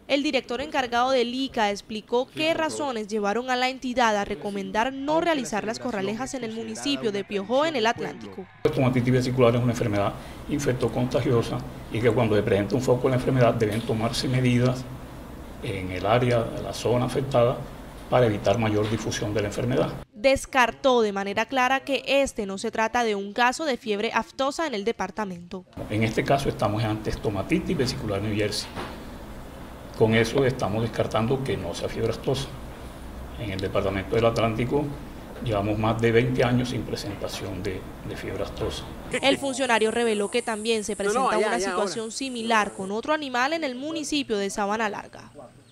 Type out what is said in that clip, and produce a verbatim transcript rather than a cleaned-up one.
El director encargado del I C A explicó qué razones llevaron a la entidad a recomendar no realizar las corralejas en el municipio de Piojó, en el Atlántico. La estomatitis vesicular es una enfermedad infectocontagiosa y que cuando se presenta un foco de la enfermedad deben tomarse medidas en el área, de la zona afectada, para evitar mayor difusión de la enfermedad. Descartó de manera clara que este no se trata de un caso de fiebre aftosa en el departamento. En este caso estamos ante estomatitis vesicular New Jersey. Con eso estamos descartando que no sea fiebre aftosa. En el departamento del Atlántico llevamos más de veinte años sin presentación de, de fiebre aftosa. El funcionario reveló que también se presenta No, no, allá, una allá, situación ahora. similar con otro animal en el municipio de Sabana Larga.